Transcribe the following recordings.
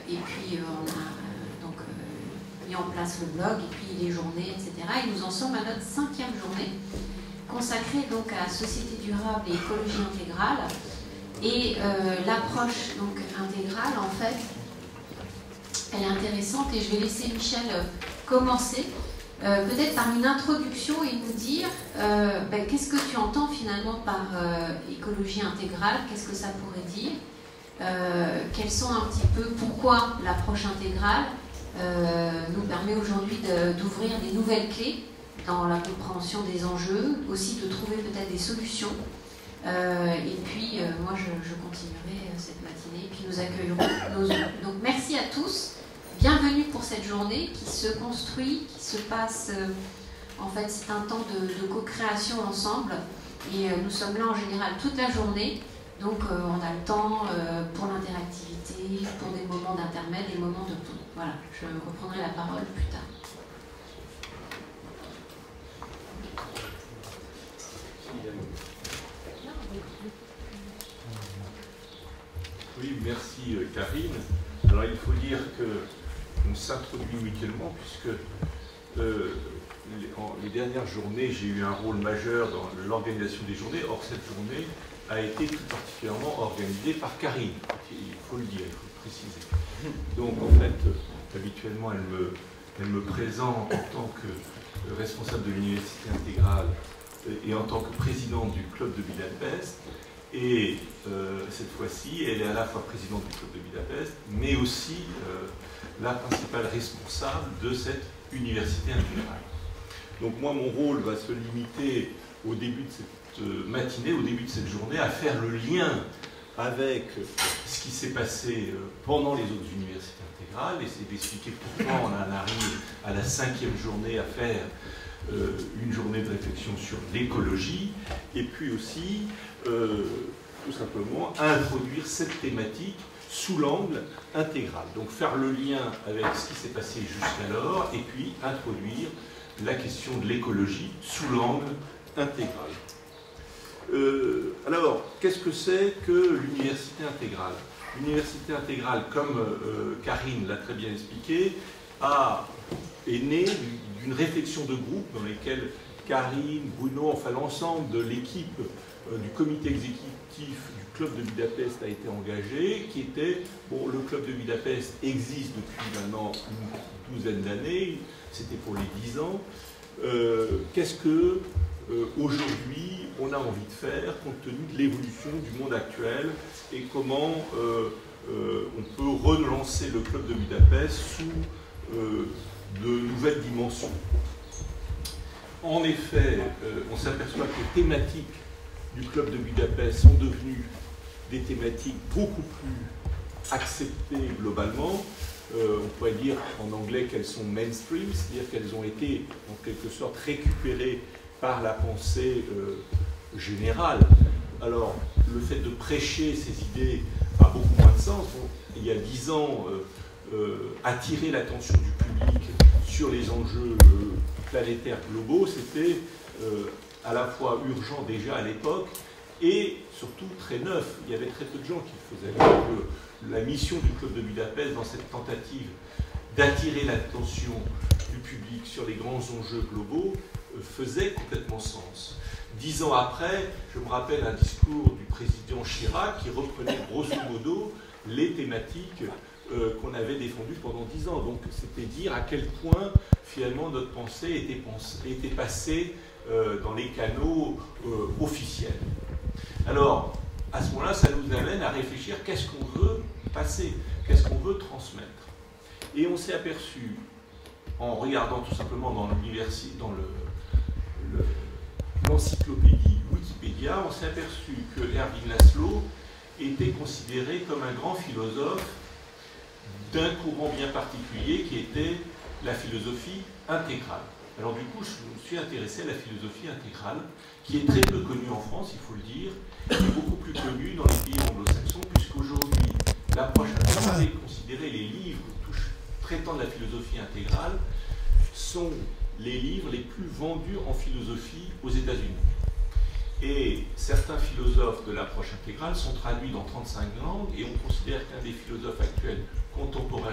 et puis on a donc mis en place le blog, et puis les journées, etc. Et nous en sommes à notre 5e journée, consacrée donc à société durable et écologie intégrale. Et l'approche donc intégrale, en fait, elle est intéressante, et je vais laisser Michel commencer, peut-être par une introduction, et nous dire qu'est-ce que tu entends finalement par écologie intégrale, qu'est-ce que ça pourrait dire, quels sont un petit peu, pourquoi l'approche intégrale nous permet aujourd'hui d'ouvrir des nouvelles clés dans la compréhension des enjeux, aussi de trouver peut-être des solutions. Et puis, moi, je continuerai cette matinée, et puis nous accueillerons nos hôtes. Donc, merci à tous. Bienvenue pour cette journée qui se construit, qui se passe. En fait, c'est un temps de co-création ensemble. Et nous sommes là en général toute la journée. Donc, on a le temps pour l'interactivité, pour des moments d'intermède, des moments de pause. Voilà, je reprendrai la parole plus tard. Oui, merci Karine. Alors il faut dire qu'on s'introduit mutuellement puisque les dernières journées, j'ai eu un rôle majeur dans l'organisation des journées. Or, cette journée a été tout particulièrement organisée par Karine. Il faut le dire, il faut le préciser. Donc en fait, habituellement, elle me présente en tant que responsable de l'Université intégrale et en tant que présidente du club de Budapest. Et cette fois-ci, elle est à la fois présidente du club de Budapest, mais aussi la principale responsable de cette université intégrale. Donc moi, mon rôle va se limiter au début de cette matinée, au début de cette journée, à faire le lien avec ce qui s'est passé pendant les autres universités intégrales, et c'est d'expliquer pourquoi on en arrive à la 5e journée à faire une journée de réflexion sur l'écologie, et puis aussi tout simplement introduire cette thématique sous l'angle intégral. Donc faire le lien avec ce qui s'est passé jusqu'alors, et puis introduire la question de l'écologie sous l'angle intégral. Alors, qu'est-ce que c'est que l'université intégrale? L'université intégrale, comme Karine l'a très bien expliqué, est née d'une réflexion de groupe dans laquelle Karine, Bruno, enfin l'ensemble de l'équipe du comité exécutif du club de Budapest a été engagé, qui était, bon, le club de Budapest existe depuis maintenant une douzaine d'années, c'était pour les 10 ans. Qu'est-ce que aujourd'hui on a envie de faire compte tenu de l'évolution du monde actuel, et comment on peut relancer le club de Budapest sous de nouvelles dimensions. En effet, on s'aperçoit que les thématiques du club de Budapest sont devenues des thématiques beaucoup plus acceptées globalement. On pourrait dire en anglais qu'elles sont mainstream, c'est-à-dire qu'elles ont été en quelque sorte récupérées par la pensée générale. Alors, le fait de prêcher ces idées a beaucoup moins de sens. Il y a 10 ans, attirer l'attention du public sur les enjeux planétaires globaux, c'était à la fois urgent déjà à l'époque et surtout très neuf. Il y avait très peu de gens qui le faisaient. Donc, la mission du club de Budapest dans cette tentative d'attirer l'attention du public sur les grands enjeux globaux faisait complètement sens. 10 ans après, je me rappelle un discours du président Chirac qui reprenait grosso modo les thématiques qu'on avait défendues pendant 10 ans. Donc c'était dire à quel point finalement notre pensée était passée dans les canaux officiels. Alors, à ce moment-là, ça nous amène à réfléchir qu'est-ce qu'on veut passer, qu'est-ce qu'on veut transmettre. Et on s'est aperçu, en regardant tout simplement dans l'encyclopédie Wikipédia, on s'est aperçu que Ervin Laszlo était considéré comme un grand philosophe d'un courant bien particulier qui était la philosophie intégrale. Alors du coup, je me suis intéressé à la philosophie intégrale, qui est très peu connue en France, il faut le dire, et beaucoup plus connue dans les pays anglo-saxons, puisqu'aujourd'hui, l'approche intégrale est considérée, les livres traitant de la philosophie intégrale sont les livres les plus vendus en philosophie aux États-Unis. Et certains philosophes de l'approche intégrale sont traduits dans 35 langues, et on considère qu'un des philosophes actuels contemporains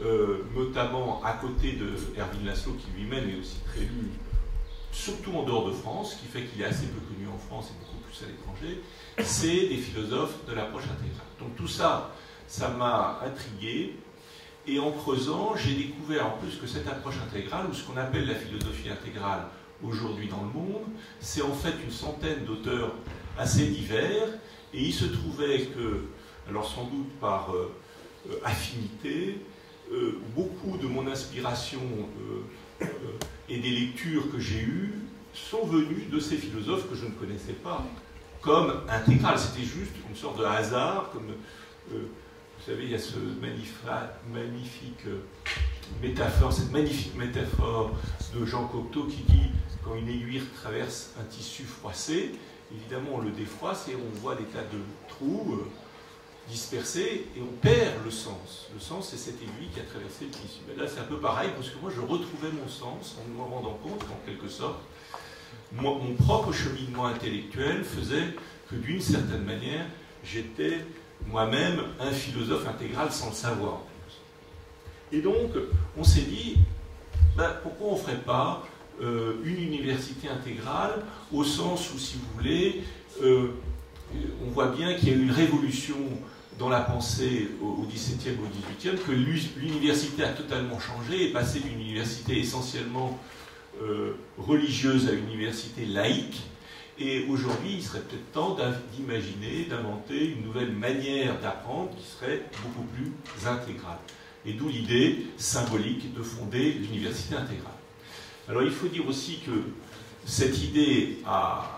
notamment à côté de Erwin Laszlo, qui lui-même est aussi très lu, surtout en dehors de France, ce qui fait qu'il est assez peu connu en France et beaucoup plus à l'étranger, c'est des philosophes de l'approche intégrale. Donc tout ça, ça m'a intrigué, et en creusant, j'ai découvert en plus que cette approche intégrale, ou ce qu'on appelle la philosophie intégrale aujourd'hui dans le monde, c'est en fait une centaine d'auteurs assez divers, et il se trouvait que, alors sans doute par affinité, beaucoup de mon inspiration et des lectures que j'ai eues sont venues de ces philosophes que je ne connaissais pas comme intégrales. C'était juste une sorte de hasard, comme vous savez, il y a ce magnifique métaphore, cette magnifique métaphore de Jean Cocteau qui dit quand une aiguille traverse un tissu froissé, évidemment on le défroisse et on voit des tas de trous dispersés et on perd le sens. Le sens, c'est cette aiguille qui a traversé le tissu. Mais là, c'est un peu pareil parce que moi, je retrouvais mon sens en me rendant compte qu'en quelque sorte, mon propre cheminement intellectuel faisait que d'une certaine manière, j'étais moi-même un philosophe intégral sans le savoir. Et donc, on s'est dit, pourquoi on ne ferait pas une université intégrale, au sens où, si vous voulez, on voit bien qu'il y a eu une révolution dans la pensée au XVIIe, au XVIIIe, que l'université a totalement changé, est passée d'une université essentiellement religieuse à une université laïque, et aujourd'hui, il serait peut-être temps d'imaginer, d'inventer une nouvelle manière d'apprendre qui serait beaucoup plus intégrale. Et d'où l'idée symbolique de fonder l'université intégrale. Alors il faut dire aussi que cette idée a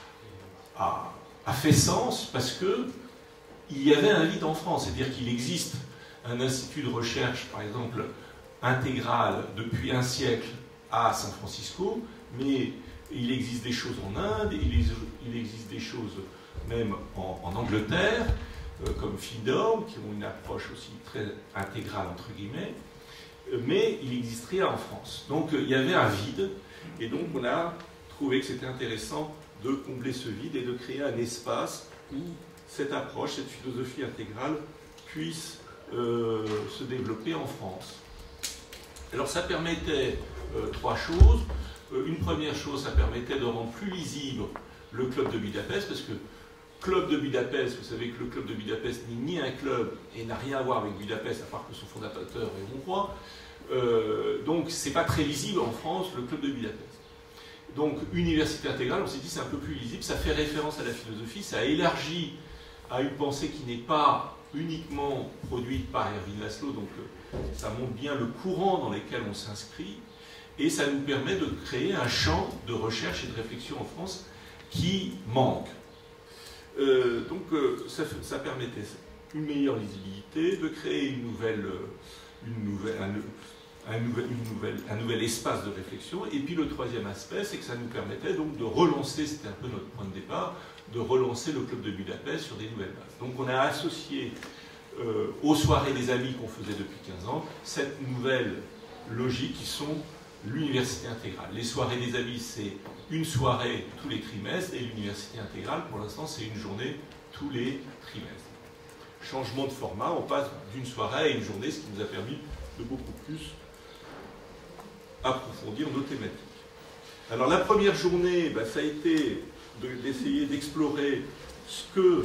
fait sens parce que il y avait un vide en France, c'est-à-dire qu'il existe un institut de recherche, par exemple, intégral depuis un siècle à San Francisco, mais il existe des choses en Inde, il existe des choses même en Angleterre, comme Findorm, qui ont une approche aussi très intégrale, entre guillemets, mais il n'existe rien en France. Donc il y avait un vide, et donc on a trouvé que c'était intéressant de combler ce vide et de créer un espace où cette approche, cette philosophie intégrale puisse se développer en France. Alors ça permettait trois choses. Une première chose, ça permettait de rendre plus lisible le club de Budapest, parce que club de Budapest, vous savez que le club de Budapest n'est ni un club et n'a rien à voir avec Budapest, à part que son fondateur est hongrois. Donc c'est pas très lisible en France, le club de Budapest. Donc université intégrale, on s'est dit c'est un peu plus lisible, ça fait référence à la philosophie, ça élargit à une pensée qui n'est pas uniquement produite par Erwin Laszlo, donc ça montre bien le courant dans lequel on s'inscrit, et ça nous permet de créer un champ de recherche et de réflexion en France qui manque. Donc ça permettait une meilleure lisibilité, de créer un nouvel espace de réflexion, et puis le troisième aspect, c'est que ça nous permettait donc de relancer, c'était un peu notre point de départ, de relancer le club de Budapest sur des nouvelles bases. Donc on a associé aux soirées des amis qu'on faisait depuis 15 ans, cette nouvelle logique qui sont l'université intégrale. Les soirées des amis, c'est une soirée tous les trimestres, et l'université intégrale, pour l'instant, c'est une journée tous les trimestres. Changement de format, on passe d'une soirée à une journée, ce qui nous a permis de beaucoup plus approfondir nos thématiques. Alors la première journée, ça a été d'essayer d'explorer ce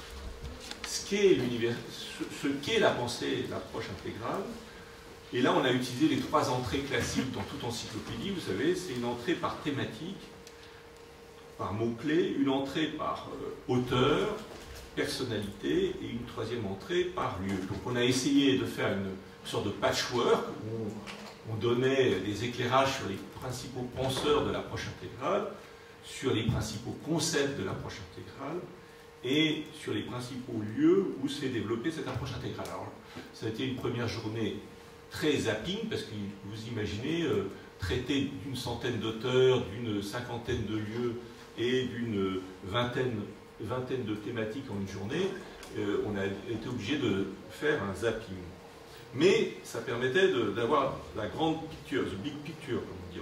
qu'est la pensée, l'approche intégrale. Et là, on a utilisé les trois entrées classiques dans toute encyclopédie. Vous savez, c'est une entrée par thématique, par mots-clés, une entrée par auteur, personnalité, et une troisième entrée par lieu. Donc on a essayé de faire une sorte de patchwork où on donnait des éclairages sur les principaux penseurs de l'approche intégrale, sur les principaux concepts de l'approche intégrale, et sur les principaux lieux où s'est développée cette approche intégrale. Alors, ça a été une première journée très zapping, parce que vous imaginez traiter d'une centaine d'auteurs, d'une cinquantaine de lieux et d'une vingtaine de thématiques en une journée, on a été obligé de faire un zapping. Mais ça permettait d'avoir la grande picture, the big picture, comme on dit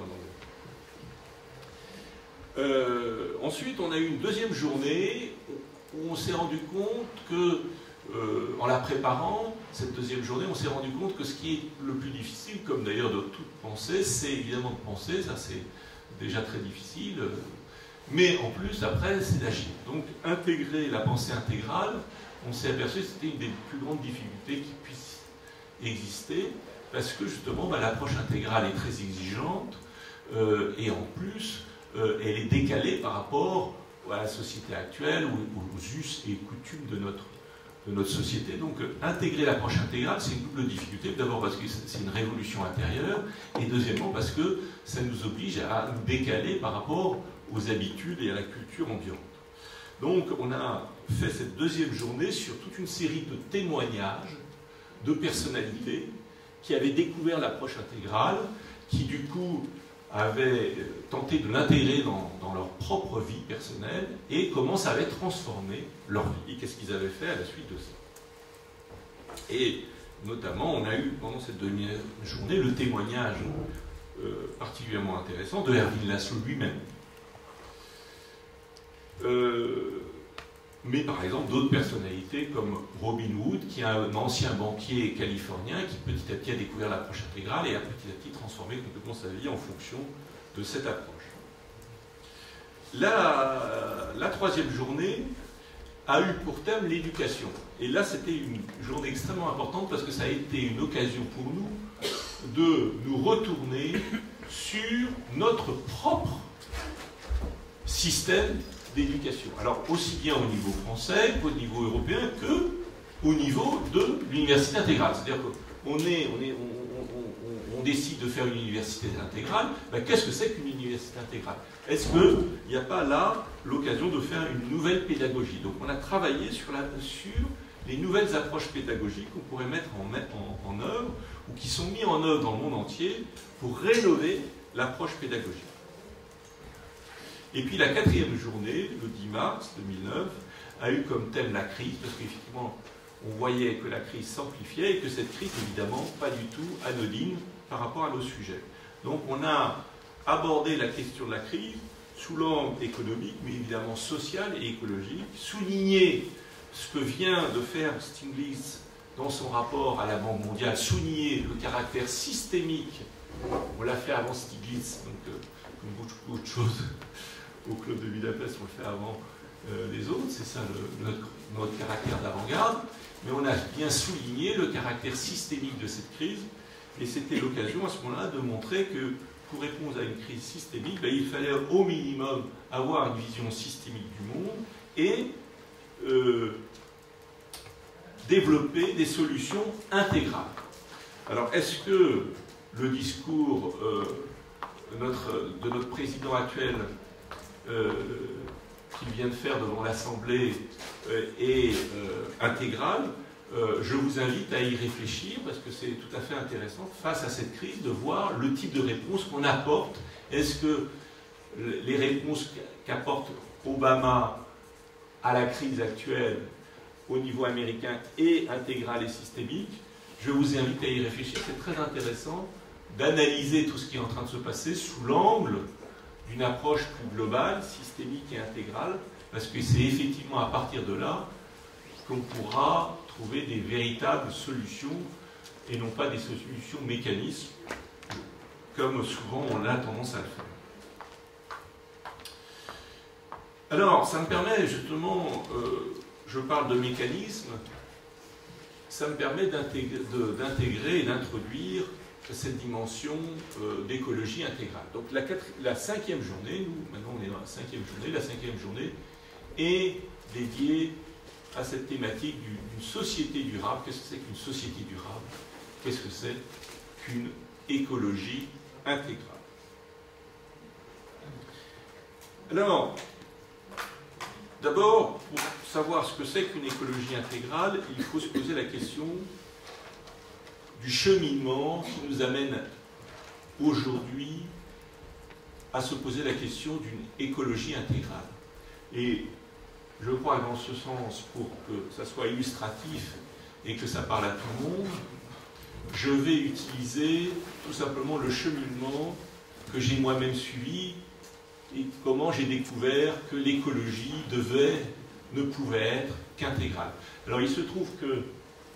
en anglais. Ensuite, on a eu une deuxième journée où on s'est rendu compte que en la préparant, cette deuxième journée, on s'est rendu compte que ce qui est le plus difficile, comme d'ailleurs de toute pensée, c'est évidemment de penser, ça c'est déjà très difficile, mais en plus, après, c'est d'agir. Donc, intégrer la pensée intégrale, on s'est aperçu que c'était une des plus grandes difficultés qui puissent exister, parce que justement, l'approche intégrale est très exigeante, et en plus, elle est décalée par rapport à la société actuelle ou aux us et coutumes de notre société. Donc, intégrer l'approche intégrale, c'est une double difficulté. D'abord parce que c'est une révolution intérieure, et deuxièmement parce que ça nous oblige à nous décaler par rapport aux habitudes et à la culture ambiante. Donc, on a fait cette deuxième journée sur toute une série de témoignages de personnalités qui avaient découvert l'approche intégrale, qui du coup avaient tenté de l'intégrer dans leur propre vie personnelle et comment ça avait transformé leur vie et qu'est-ce qu'ils avaient fait à la suite de ça. Et notamment, on a eu pendant cette demi-journée le témoignage particulièrement intéressant de Erwin Laszlo lui-même. Mais par exemple d'autres personnalités comme Robin Hood, qui est un ancien banquier californien qui petit à petit a découvert l'approche intégrale et a petit à petit transformé complètement sa vie en fonction de cette approche. La troisième journée a eu pour thème l'éducation. Et là c'était une journée extrêmement importante parce que ça a été une occasion pour nous de nous retourner sur notre propre système d'éducation. Alors, aussi bien au niveau français qu'au niveau européen qu'au niveau de l'université intégrale. C'est-à-dire qu'on on décide de faire une université intégrale. Qu'est-ce que c'est qu'une université intégrale? Est-ce qu'il n'y a pas là l'occasion de faire une nouvelle pédagogie? Donc, on a travaillé sur les nouvelles approches pédagogiques qu'on pourrait mettre en œuvre ou qui sont mises en œuvre dans le monde entier pour rénover l'approche pédagogique. Et puis la quatrième journée, le 10 mars 2009, a eu comme thème la crise, parce qu'effectivement, on voyait que la crise s'amplifiait et que cette crise, évidemment, pas du tout anodine par rapport à nos sujets. Donc on a abordé la question de la crise sous l'angle économique, mais évidemment social et écologique, souligner ce que vient de faire Stiglitz dans son rapport à la Banque mondiale, souligner le caractère systémique, on l'a fait avant Stiglitz, donc comme beaucoup de choses au club de Budapest, on le fait avant les autres, c'est ça notre caractère d'avant-garde, mais on a bien souligné le caractère systémique de cette crise, et c'était l'occasion à ce moment-là de montrer que pour répondre à une crise systémique, il fallait au minimum avoir une vision systémique du monde et développer des solutions intégrales. Alors, est-ce que le discours de notre président actuel qu'il vient de faire devant l'Assemblée est intégral? Je vous invite à y réfléchir parce que c'est tout à fait intéressant face à cette crise de voir le type de réponse qu'on apporte. Est-ce que les réponses qu'apporte Obama à la crise actuelle au niveau américain est intégrale et systémique? Je vous invite à y réfléchir. C'est très intéressant d'analyser tout ce qui est en train de se passer sous l'angle d'une approche plus globale, systémique et intégrale, parce que c'est effectivement à partir de là qu'on pourra trouver des véritables solutions et non pas des solutions mécanismes, comme souvent on a tendance à le faire. Alors, ça me permet justement, je parle de mécanisme, ça me permet d'intégrer et d'introduire cette dimension d'écologie intégrale. Donc la cinquième journée, nous maintenant on est dans la cinquième journée est dédiée à cette thématique d'une société durable. Qu'est-ce que c'est qu'une société durable? Qu'est-ce que c'est qu'une écologie intégrale? Alors, d'abord, pour savoir ce que c'est qu'une écologie intégrale, il faut se poser la question du cheminement qui nous amène aujourd'hui à se poser la question d'une écologie intégrale. Et je crois que dans ce sens, pour que ça soit illustratif et que ça parle à tout le monde, je vais utiliser tout simplement le cheminement que j'ai moi-même suivi et comment j'ai découvert que l'écologie ne pouvait être qu'intégrale. Alors il se trouve que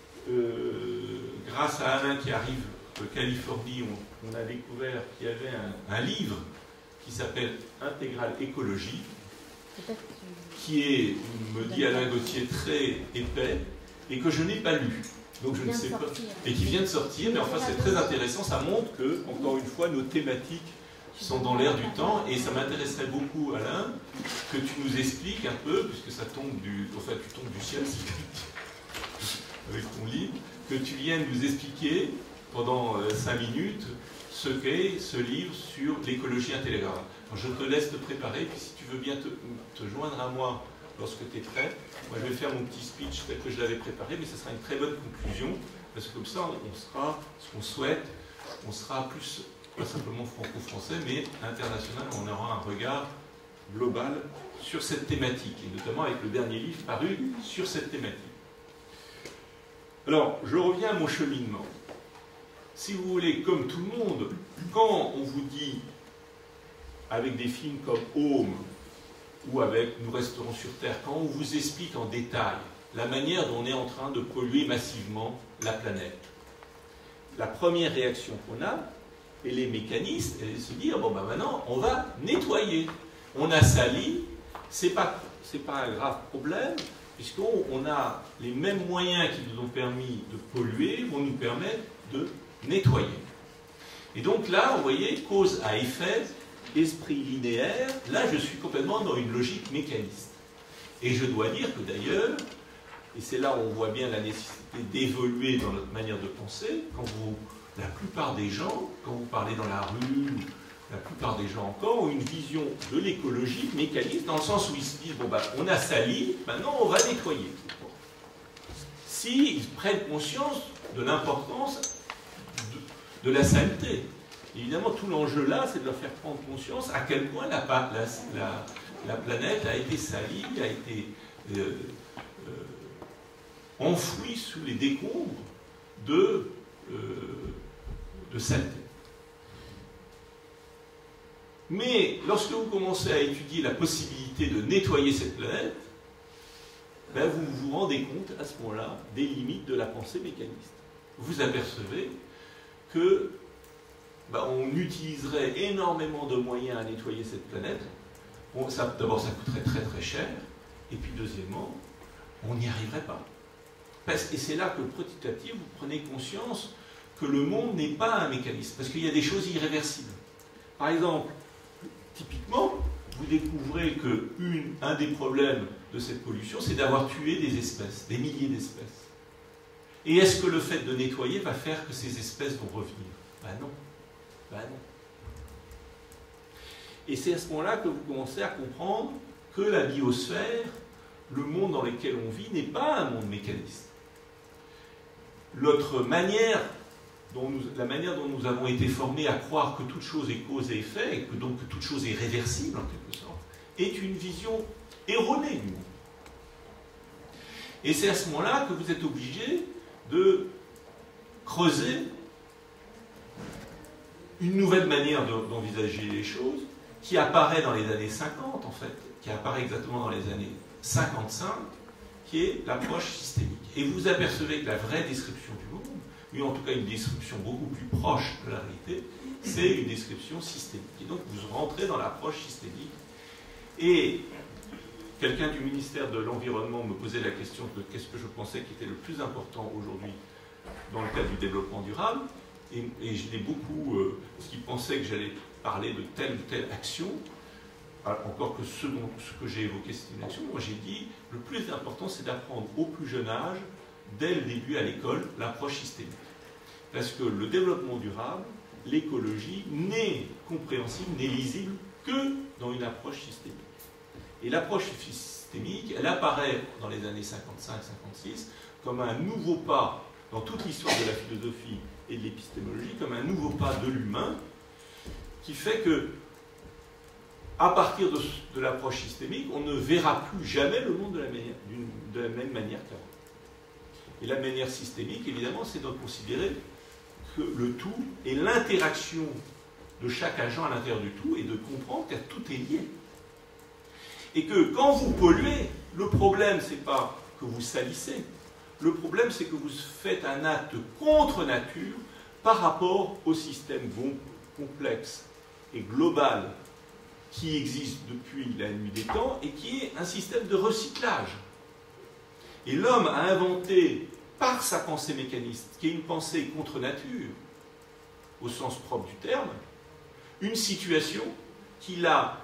grâce à Alain qui arrive de Californie, on a découvert qu'il y avait un livre qui s'appelle Intégrale écologie, qui est, me dit Alain Gauthier, très épais et que je n'ai pas lu. Donc je ne sais pas. Et qui vient de sortir, mais enfin c'est très intéressant, ça montre que, encore une fois, nos thématiques sont dans l'air du temps, et ça m'intéresserait beaucoup, Alain, que tu nous expliques un peu, puisque ça tombe du. Enfin, tu tombes du ciel, avec ton livre, que tu viennes nous expliquer pendant 5 minutes ce qu'est ce livre sur l'écologie intégrale. Alors, je te laisse te préparer, puis si tu veux bien te joindre à moi lorsque tu es prêt, moi je vais faire mon petit speech tel que je l'avais préparé, mais ce sera une très bonne conclusion, parce que comme ça on sera, ce qu'on souhaite, on sera plus, pas simplement franco-français, mais international, on aura un regard global sur cette thématique, et notamment avec le dernier livre paru sur cette thématique. Alors, je reviens à mon cheminement. Si vous voulez, comme tout le monde, quand on vous dit, avec des films comme Home, ou avec Nous resterons sur Terre, quand on vous explique en détail la manière dont on est en train de polluer massivement la planète, la première réaction qu'on a, et les mécanistes, c'est de se dire, bon ben maintenant, on va nettoyer. On a sali, c'est pas un grave problème, puisqu'on a les mêmes moyens qui nous ont permis de polluer, vont nous permettre de nettoyer. Et donc là, vous voyez, cause à effet, esprit linéaire, là je suis complètement dans une logique mécaniste. Et je dois dire que d'ailleurs, et c'est là où on voit bien la nécessité d'évoluer dans notre manière de penser, la plupart des gens, quand vous parlez dans la rue, la plupart des gens encore ont une vision de l'écologie mécaniste, dans le sens où ils se disent, bon ben, on a sali, maintenant on va nettoyer. S'ils prennent conscience de l'importance de la saleté. Évidemment, tout l'enjeu là, c'est de leur faire prendre conscience à quel point la planète a été salie, a été enfouie sous les décombres de saleté. Mais lorsque vous commencez à étudier la possibilité de nettoyer cette planète, ben vous vous rendez compte à ce moment-là des limites de la pensée mécaniste. Vous apercevez que on utiliserait énormément de moyens à nettoyer cette planète. Bon, d'abord, ça coûterait très très cher, et puis deuxièmement, on n'y arriverait pas. Et c'est là que petit à petit, vous prenez conscience que le monde n'est pas un mécanisme, parce qu'il y a des choses irréversibles. Par exemple, typiquement, vous découvrez qu'un des problèmes de cette pollution, c'est d'avoir tué des espèces, des milliers d'espèces. Et est-ce que le fait de nettoyer va faire que ces espèces vont revenir? Ben non. Ben non. Et c'est à ce moment-là que vous commencez à comprendre que la biosphère, le monde dans lequel on vit, n'est pas un monde mécaniste. La manière dont nous avons été formés à croire que toute chose est cause et effet, et que donc que toute chose est réversible en quelque sorte, est une vision erronée du monde. Et c'est à ce moment-là que vous êtes obligé de creuser une nouvelle manière d'envisager les choses, qui apparaît dans les années 50, en fait, qui apparaît exactement dans les années 55, qui est l'approche systémique. Et vous apercevez que la vraie description du monde, ou en tout cas une description beaucoup plus proche de la réalité, c'est une description systémique. Et donc vous rentrez dans l'approche systémique. Et quelqu'un du ministère de l'Environnement me posait la question de qu'est-ce que je pensais qui était le plus important aujourd'hui dans le cadre du développement durable. Et je l'ai beaucoup, parce qu'il pensait que j'allais parler de telle ou telle action, encore que ce que j'ai évoqué c'est une action, moi j'ai dit, le plus important c'est d'apprendre au plus jeune âge, dès le début à l'école, l'approche systémique. Parce que le développement durable, l'écologie, n'est compréhensible, n'est lisible que dans une approche systémique. Et l'approche systémique, elle apparaît dans les années 55-56 comme un nouveau pas dans toute l'histoire de la philosophie et de l'épistémologie, comme un nouveau pas de l'humain, qui fait que, à partir de l'approche systémique, on ne verra plus jamais le monde de la même manière qu'avant. Et la manière systémique, évidemment, c'est de considérer que le tout est l'interaction de chaque agent à l'intérieur du tout et de comprendre que tout est lié. Et que quand vous polluez, le problème, c'est pas que vous salissez. Le problème, c'est que vous faites un acte contre nature par rapport au système complexe et global qui existe depuis la nuit des temps et qui est un système de recyclage. Et l'homme a inventé, par sa pensée mécaniste, qui est une pensée contre nature, au sens propre du terme, une situation qu'il a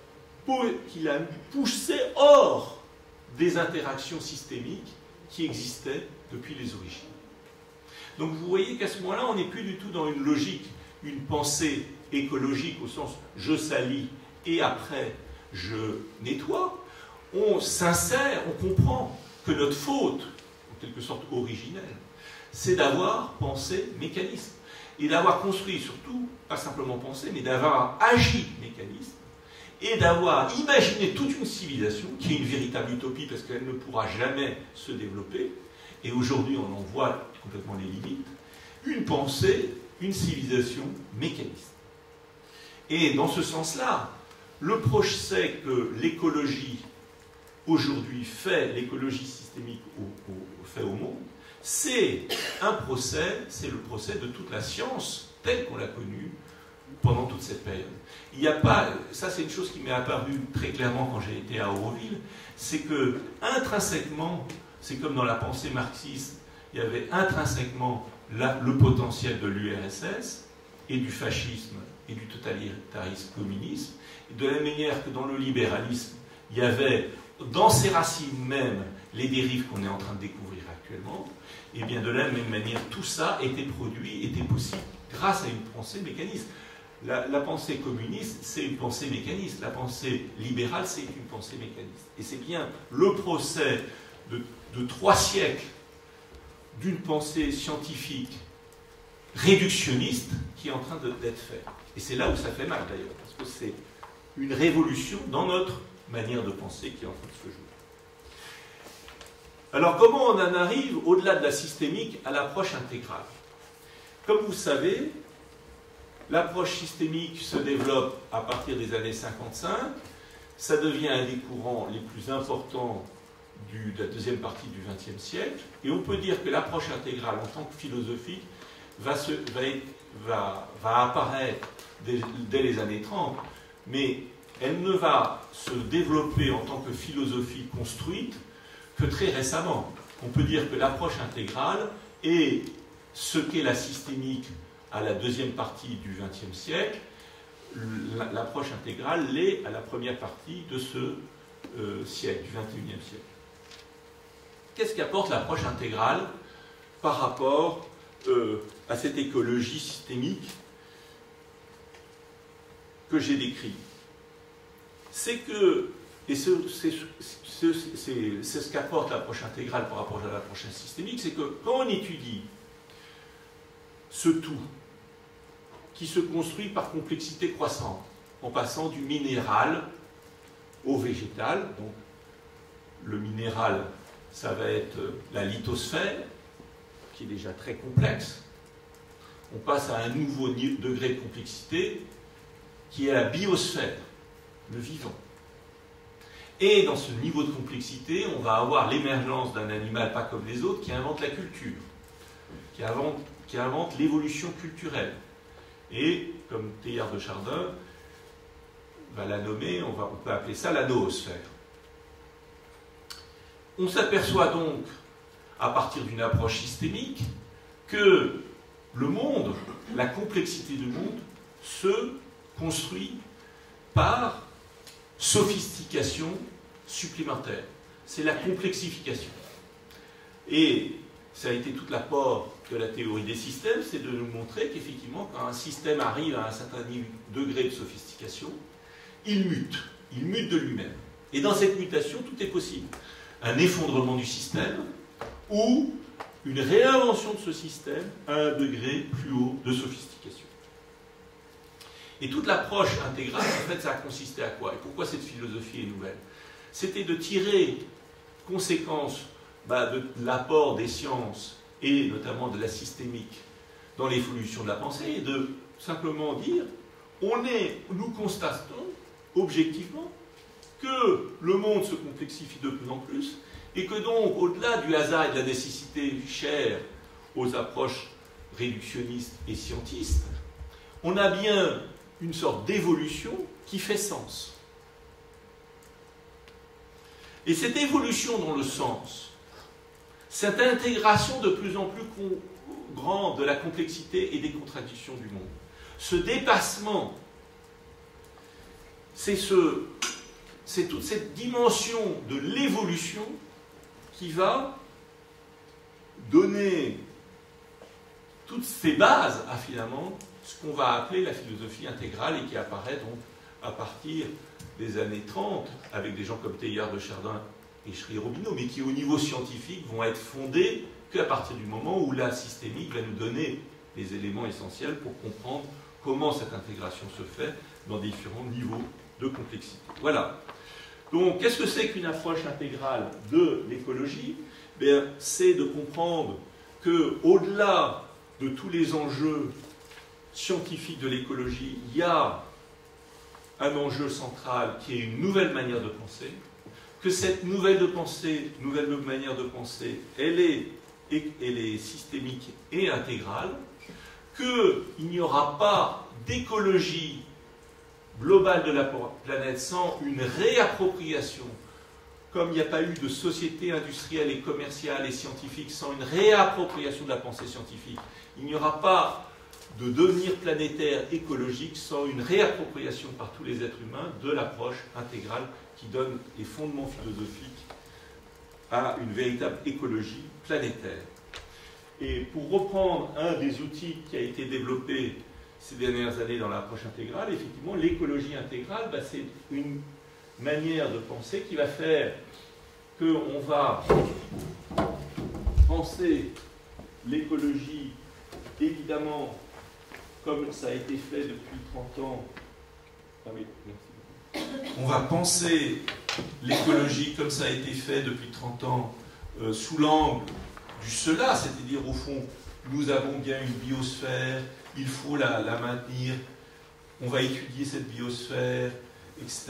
poussée hors des interactions systémiques qui existaient depuis les origines. Donc vous voyez qu'à ce moment-là, on n'est plus du tout dans une logique, une pensée écologique au sens je salis et après je nettoie. On s'insère, on comprend que notre faute, en quelque sorte originelle, c'est d'avoir pensé mécanisme. Et d'avoir construit surtout, pas simplement pensé, mais d'avoir agi mécanisme, et d'avoir imaginé toute une civilisation, qui est une véritable utopie parce qu'elle ne pourra jamais se développer, et aujourd'hui on en voit complètement les limites, une pensée, une civilisation mécaniste. Et dans ce sens-là, le procès que l'écologie aujourd'hui fait, l'écologie systémique fait au monde, c'est un procès, c'est le procès de toute la science telle qu'on l'a connue pendant toute cette période. Il n'y a pas, ça c'est une chose qui m'est apparue très clairement quand j'ai été à Auroville, c'est que intrinsèquement, c'est comme dans la pensée marxiste, il y avait intrinsèquement le potentiel de l'URSS et du fascisme et du totalitarisme communisme, et de la même manière que dans le libéralisme, il y avait dans ses racines même les dérives qu'on est en train de découvrir actuellement, et bien de la même manière, tout ça était produit, était possible grâce à une pensée mécaniste. La pensée communiste, c'est une pensée mécaniste. La pensée libérale, c'est une pensée mécaniste. Et c'est bien le procès de 3 siècles d'une pensée scientifique réductionniste qui est en train d'être fait. Et c'est là où ça fait mal d'ailleurs, parce que c'est une révolution dans notre manière de penser qui est en train de se jouer. Alors comment on en arrive, au-delà de la systémique, à l'approche intégrale? Comme vous savez, l'approche systémique se développe à partir des années 55, ça devient un des courants les plus importants de la deuxième partie du XXe siècle, et on peut dire que l'approche intégrale en tant que philosophique va apparaître dès les années 30, mais elle ne va se développer en tant que philosophie construite que très récemment. On peut dire que l'approche intégrale est ce qu'est la systémique à la deuxième partie du XXe siècle, l'approche intégrale l'est à la première partie de ce siècle, du XXIe siècle. Qu'est-ce qu'apporte l'approche intégrale par rapport à cette écologie systémique que j'ai décrite? C'est que, et c'est ce qu'apporte l'approche intégrale par rapport à l'approche systémique, c'est que quand on étudie ce tout qui se construit par complexité croissante, en passant du minéral au végétal, donc le minéral, ça va être la lithosphère, qui est déjà très complexe. On passe à un nouveau degré de complexité, qui est la biosphère, le vivant. Et dans ce niveau de complexité, on va avoir l'émergence d'un animal pas comme les autres qui invente la culture, qui invente l'évolution culturelle. Et, comme Teilhard de Chardin va la nommer, on peut appeler ça la noosphère. On s'aperçoit donc, à partir d'une approche systémique, que le monde, la complexité du monde, se construit par sophistication supplémentaire. C'est la complexification. Et ça a été tout l'apport de la théorie des systèmes, c'est de nous montrer qu'effectivement, quand un système arrive à un certain degré de sophistication, il mute de lui-même. Et dans cette mutation, tout est possible. Un effondrement du système ou une réinvention de ce système à un degré plus haut de sophistication. Et toute l'approche intégrale, en fait, ça a consisté à quoi? Et pourquoi cette philosophie est nouvelle? C'était de tirer conséquence de l'apport des sciences et notamment de la systémique dans l'évolution de la pensée et de simplement dire nous constatons objectivement que le monde se complexifie de plus en plus Et que donc, au-delà du hasard et de la nécessité chère aux approches réductionnistes et scientistes, on a bien une sorte d'évolution qui fait sens. Et cette évolution dans le sens, cette intégration de plus en plus grande de la complexité et des contradictions du monde, ce dépassement, c'est toute cette dimension de l'évolution qui va donner toutes ces bases à finalement ce qu'on va appeler la philosophie intégrale et qui apparaît donc à partir des années 30 avec des gens comme Teilhard de Chardin et Schry-Robineau, mais qui au niveau scientifique vont être fondés qu'à partir du moment où la systémique va nous donner les éléments essentiels pour comprendre comment cette intégration se fait dans différents niveaux de complexité. Voilà. Donc, qu'est-ce que c'est qu'une approche intégrale de l'écologie? C'est de comprendre qu'au-delà de tous les enjeux scientifiques de l'écologie, il y a un enjeu central qui est une nouvelle manière de penser, que cette nouvelle manière de penser, elle est systémique et intégrale, qu'il n'y aura pas d'écologie globale de la planète sans une réappropriation, comme il n'y a pas eu de société industrielle et commerciale et scientifique sans une réappropriation de la pensée scientifique. Il n'y aura pas de devenir planétaire écologique sans une réappropriation par tous les êtres humains de l'approche intégrale qui donne les fondements philosophiques à une véritable écologie planétaire. Et pour reprendre un des outils qui a été développé ces dernières années dans l'approche intégrale, effectivement, l'écologie intégrale, c'est une manière de penser qui va faire qu'on va penser l'écologie, évidemment, comme ça a été fait depuis 30 ans. Ah oui, merci. On va penser l'écologie comme ça a été fait depuis 30 ans sous l'angle du cela, c'est-à-dire au fond, nous avons bien une biosphère, il faut la maintenir, on va étudier cette biosphère, etc.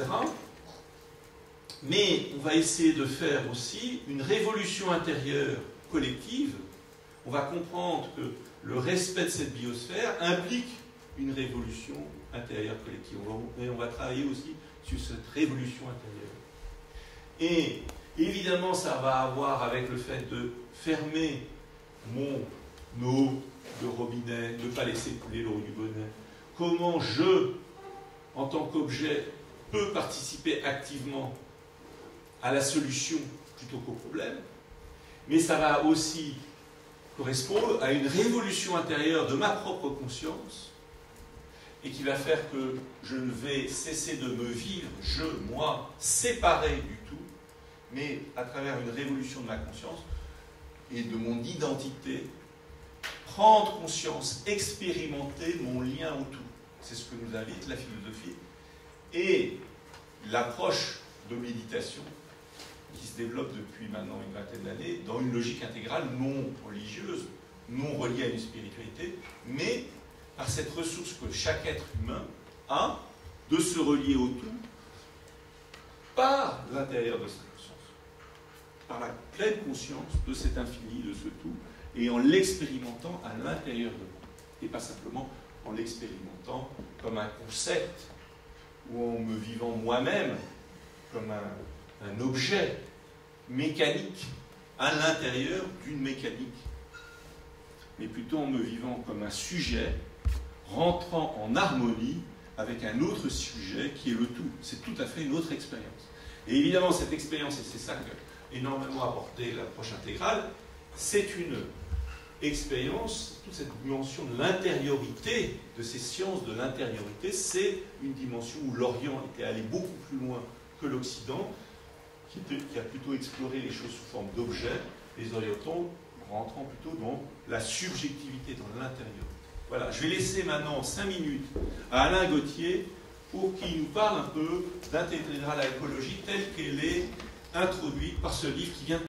Mais on va essayer de faire aussi une révolution intérieure collective. On va comprendre que le respect de cette biosphère implique une révolution intérieure collective. Et on va travailler aussi sur cette révolution intérieure. Et évidemment, ça va avoir avec le fait de fermer mon eau de robinet, ne pas laisser couler l'eau du bonnet. Comment je, en tant qu'objet, peux participer activement à la solution plutôt qu'au problème. Mais ça va aussi correspondre à une révolution intérieure de ma propre conscience et qui va faire que je ne vais cesser de me vivre, moi, séparé du tout, mais à travers une révolution de ma conscience et de mon identité, prendre conscience, expérimenter mon lien au tout. C'est ce que nous invite la philosophie et l'approche de méditation qui se développe depuis maintenant une vingtaine d'années dans une logique intégrale non religieuse, non reliée à une spiritualité, mais par cette ressource que chaque être humain a de se relier au tout par l'intérieur de sa conscience, par la pleine conscience de cet infini, de ce tout, et en l'expérimentant à l'intérieur de moi, et pas simplement en l'expérimentant comme un concept, ou en me vivant moi-même comme un objet mécanique à l'intérieur d'une mécanique, mais plutôt en me vivant comme un sujet rentrant en harmonie avec un autre sujet qui est le tout. C'est tout à fait une autre expérience. Et évidemment, cette expérience, et c'est ça qu'a énormément apporté l'approche intégrale, c'est une expérience, toute cette dimension de l'intériorité, de ces sciences de l'intériorité, c'est une dimension où l'Orient était allé beaucoup plus loin que l'Occident, qui a plutôt exploré les choses sous forme d'objets, les Orientaux rentrant plutôt dans la subjectivité, dans l'intériorité. Voilà, je vais laisser maintenant 5 minutes à Alain Gauthier pour qu'il nous parle un peu d'intégrale à l'écologie telle qu'elle est introduite par ce livre qui vient de